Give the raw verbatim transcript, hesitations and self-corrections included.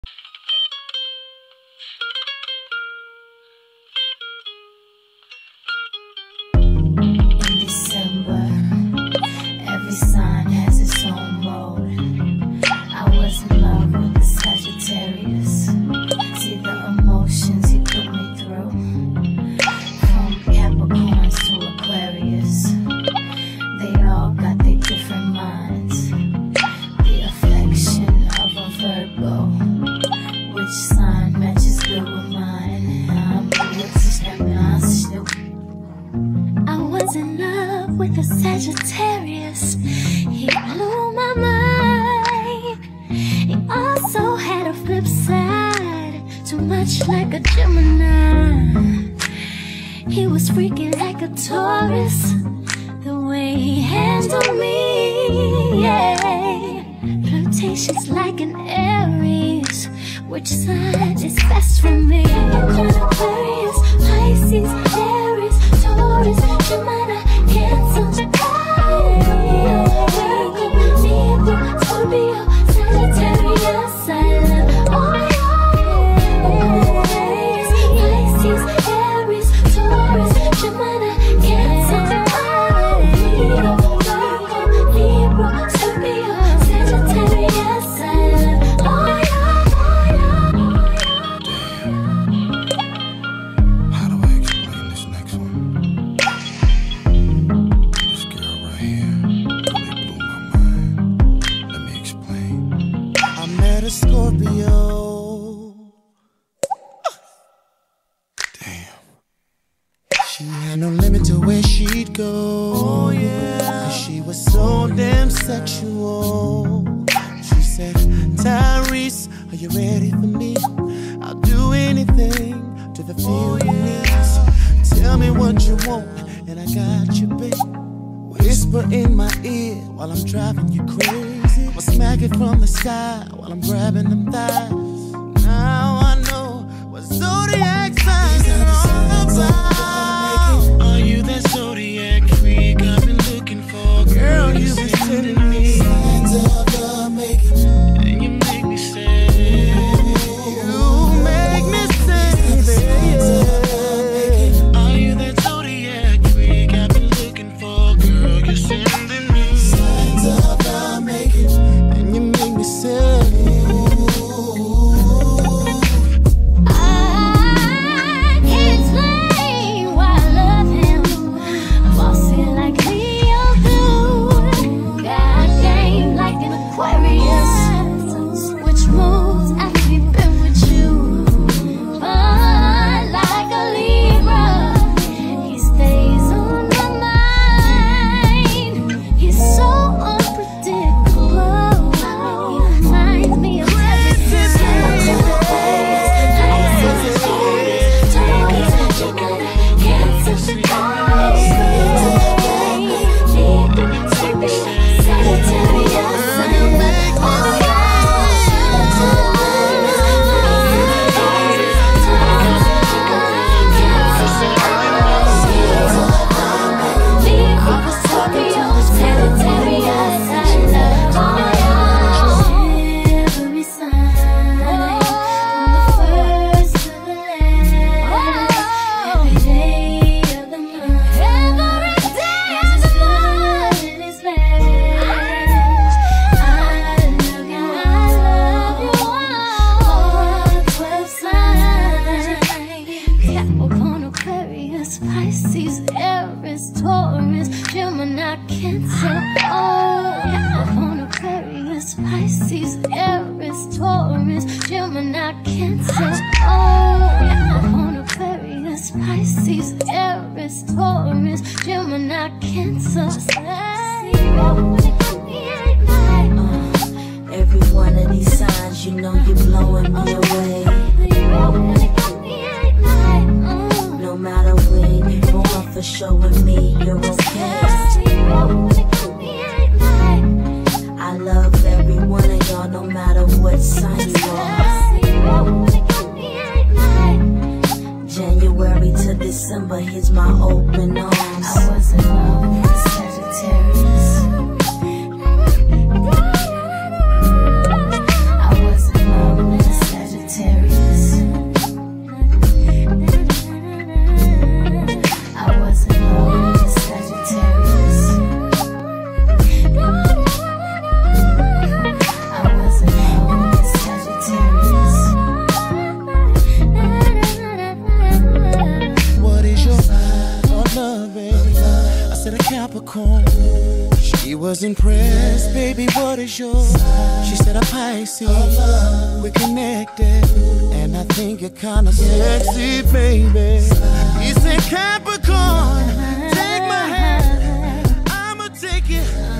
Sagittarius, he blew my mind. He also had a flip side, too much like a Gemini. He was freaking like a Taurus, the way he handled me, yeah. Flirtatious like an Aries. Which sign is best for me? Aquarius, Pisces, Aries, Taurus, Gemini, Cancer, Libra, Scorpio, Sagittarius. I love all your Pisces, Aries, Taurus, Gemini, Cancer, Libra, Scorpio, Sagittarius. I love all your. Scorpio. Damn. She had no limit to where she'd go. Oh yeah. She was so damn sexual. She said, Tyrese, are you ready for me? I'll do anything to fulfill your needs. Tell me what you want and I got you, babe. Whisper in my ear while I'm driving you crazy. I'ma smack it from the side while I'm grabbing them thighs. Now I know what zodiac signs are all about. Are you that zodiac freak I've been looking for? Girl, you've been sending me signs of the making, and you make me say, you make me say, baby. Are you that zodiac freak I've been looking for? Girl, you're sending me signs of the making, and you make me say, Pisces, Aries, Taurus, Gemini, Cancer. Oh, Capricorn, Aquarius, Pisces, Aries, Taurus, Gemini, Cancer. Oh, Capricorn, Aquarius, Pisces, Aries, Taurus, Gemini, Cancer. Uh, every one of these signs, you know you're blowing me away. No matter when you're going for showing me you're okay. I love every one of y'all, no matter what sign you are. January to December, here's my open arms. I was in love with Sagittarius. I was in love with Sagittarius. was impressed, baby, what is yours? She said a Pisces, we're connected, and I think you're kinda sexy, baby. He said Capricorn, take my hand, I'ma take it